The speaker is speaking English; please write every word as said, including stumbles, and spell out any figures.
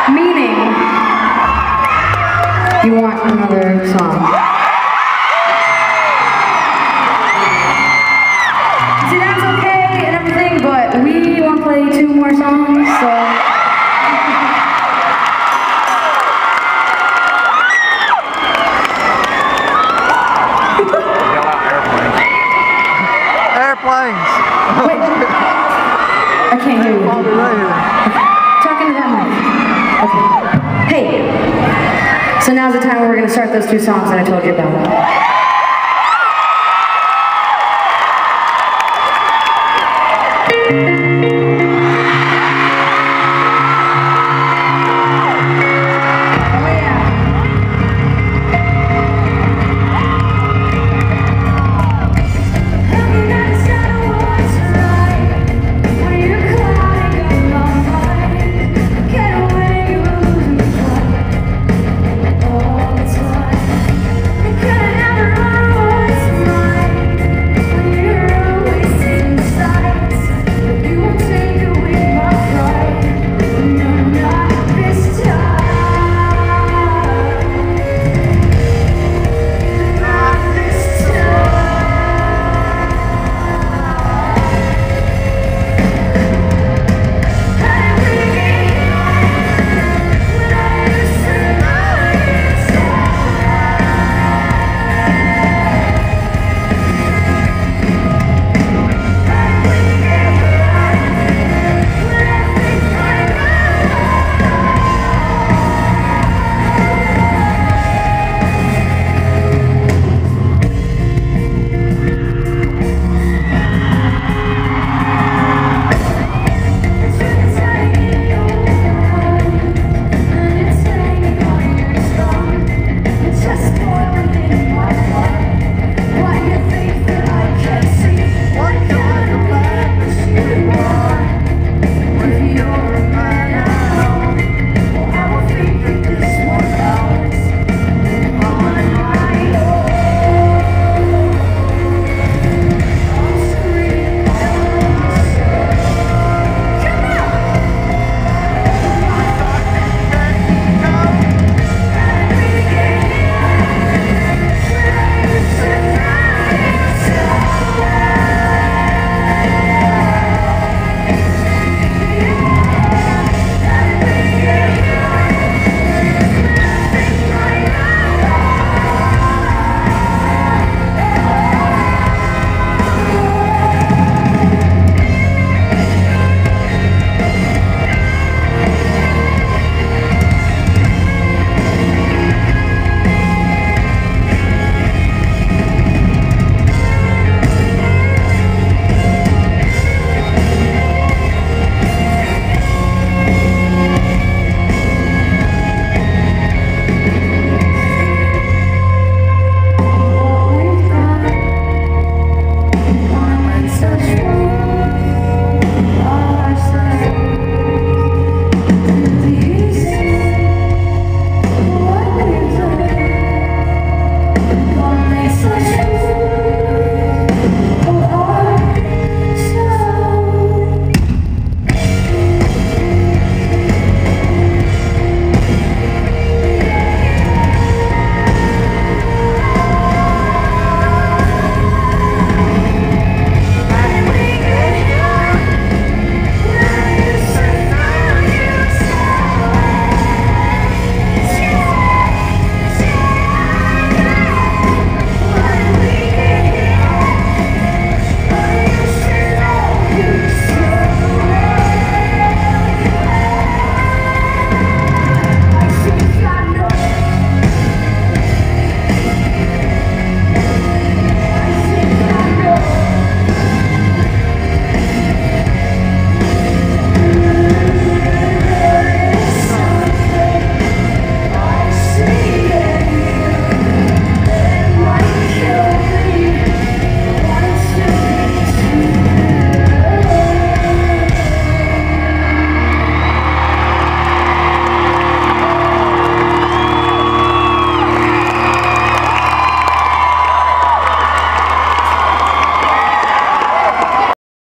Meaning, you want another song. See, that's okay and everything, but we want to play two more songs, so... Airplanes! Wait. I can't hear you. I'll be right here. Talking to that mic. Okay. Hey. So now's the time where we're going to start those two songs that I told you about.